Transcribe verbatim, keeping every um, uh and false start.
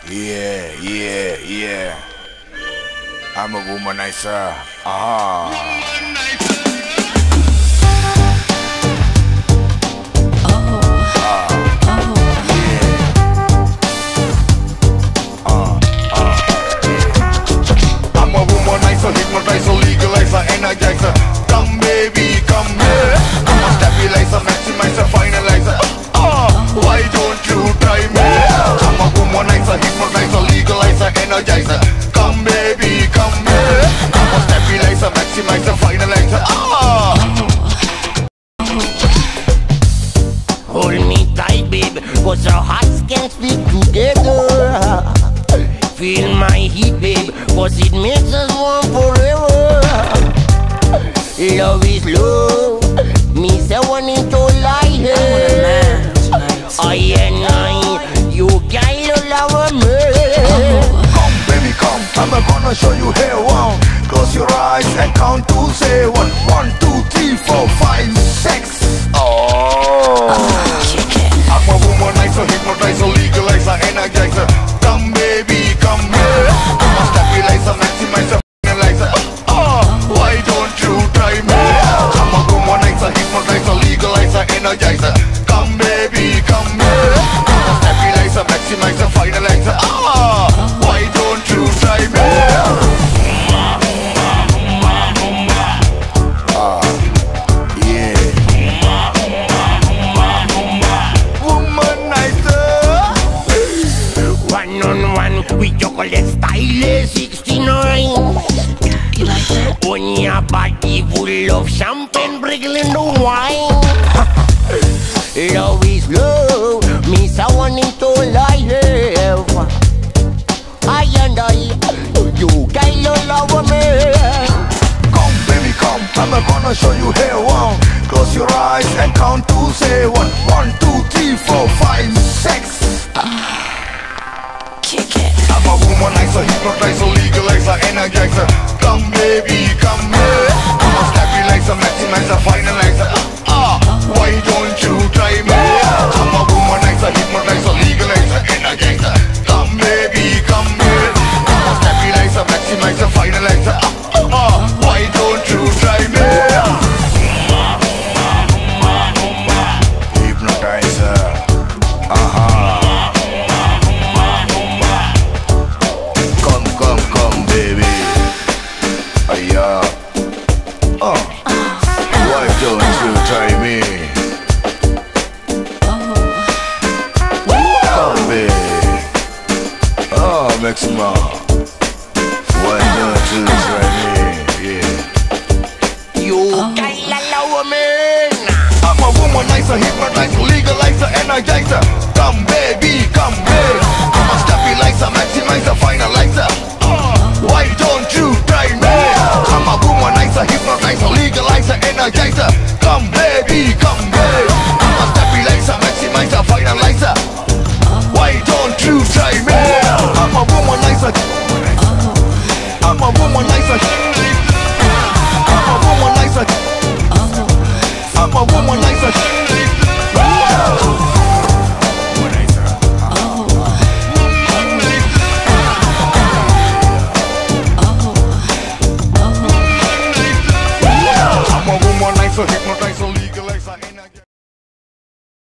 Yeah, yeah, yeah. I'm a womanizer. Uh-huh. Hypnotizer, legalizer, energizer. Come baby, come here. I'm a stabilizer, maximizer, finalizer. Ah, why don't you try me? I'm a womanizer, hypnotizer, legalizer, energizer. Come baby, come here. I'm a stabilizer, maximizer, finalizer. Ah. Hold me tight, babe, cause our hearts can speak together. Feel my heat, babe, cause it makes us one forever. Love is love, me say one into life. I and I, you can't love me. Come baby, come, I'm gonna show you here one. Close your eyes and count to say one. One, two, three, four, five, six. Oh, I'm a womanizer, hypnotizer, legalizer, energizer. Come baby, come here. I'm a stabilizer, maximizer, finalizer. Oh, why don't you try me? I'm a womanizer, hypnotizer, legalizer, energizer. Come baby, come here. I'm a stabilizer, maximizer, finalizer. Oh, why don't you try me? With chocolate style sixty-nine. You like that? On your body full of champagne, wriggling the wine. Love is love, me someone into life. I and I, you can't love me. Come baby, come, I'm gonna show you here one. Close your eyes and count to say one. One, two, three, four, five, six. Kick it. I'm a womanizer, hypnotizer, legalizer, energizer. Come baby, come here. I'm a stabilizer, maximizer, finalizer. Ah, why don't you try me? I'm a womanizer, hypnotizer, legalizer, energizer. Come baby, come here. I'm a stabilizer, maximizer, finalizer. Ah, why don't you try me? Hypnotizer. Uh-huh. Maximum. Why don't you try me? Yeah. You can't love me. I'm a womanizer, hypnotizer, legalizer, energizer. Come baby,